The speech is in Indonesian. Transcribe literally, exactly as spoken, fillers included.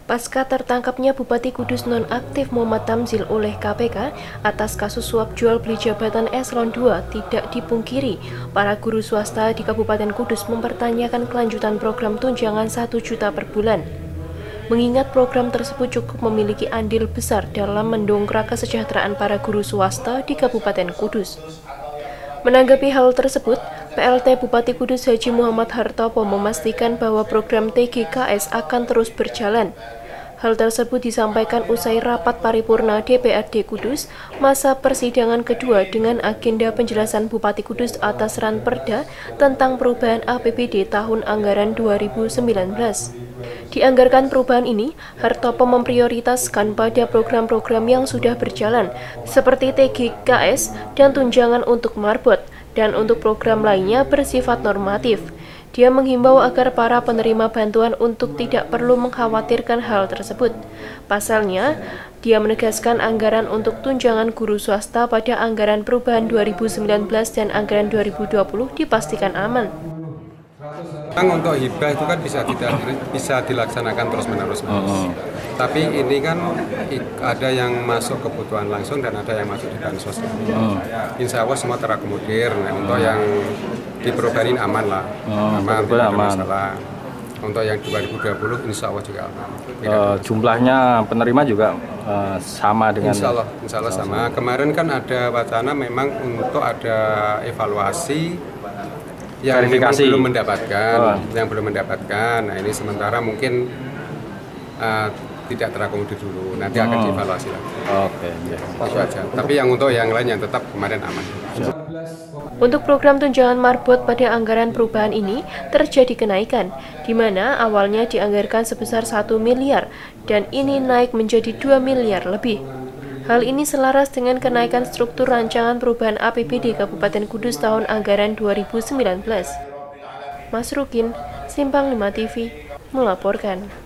Pasca tertangkapnya Bupati Kudus nonaktif Muhammad Tamzil oleh K P K atas kasus suap jual beli jabatan Eselon dua, tidak dipungkiri para guru swasta di Kabupaten Kudus mempertanyakan kelanjutan program tunjangan satu juta per bulan. Mengingat program tersebut cukup memiliki andil besar dalam mendongkrak kesejahteraan para guru swasta di Kabupaten Kudus. Menanggapi hal tersebut, P L T Bupati Kudus Haji Muhammad Hartopo memastikan bahwa program T G K S akan terus berjalan. Hal tersebut disampaikan usai rapat paripurna D P R D Kudus masa persidangan kedua dengan agenda penjelasan Bupati Kudus atas Ranperda tentang perubahan A P B D tahun anggaran dua ribu sembilan belas. Dianggarkan perubahan ini, Hartopo memprioritaskan pada program-program yang sudah berjalan, seperti T G K S dan tunjangan untuk marbot, dan untuk program lainnya bersifat normatif. Dia menghimbau agar para penerima bantuan untuk tidak perlu mengkhawatirkan hal tersebut. Pasalnya, dia menegaskan anggaran untuk tunjangan guru swasta pada anggaran perubahan dua ribu sembilan belas dan anggaran dua ribu dua puluh dipastikan aman. Untuk hibah itu kan bisa tidak bisa dilaksanakan terus-menerus, oh. Tapi ini kan ada yang masuk kebutuhan langsung dan ada yang masuk di bansos. Oh. Insya Allah semua terakomodir. Nah, untuk yang di perubahan ini aman lah, oh, aman, tidak ada masalah. Untuk yang dua ribu dua puluh insya Allah juga aman. Uh, jumlahnya penerima juga uh, sama dengan. Insya Allah, insya Allah sama. Kemarin kan ada wacana memang untuk ada evaluasi yang belum mendapatkan, oh. yang belum mendapatkan. Nah ini sementara mungkin uh, tidak terakomodir dulu, nanti akan oh. dievaluasi lagi. Oke, okay, itu aja. Tapi yang untuk yang lain yang tetap kemarin aman. Untuk program tunjangan marbot pada anggaran perubahan ini terjadi kenaikan, di mana awalnya dianggarkan sebesar satu miliar dan ini naik menjadi dua miliar lebih. Hal ini selaras dengan kenaikan struktur rancangan perubahan A P B D Kabupaten Kudus tahun anggaran dua ribu sembilan belas. Mas Rukin, Simpang lima T V, melaporkan.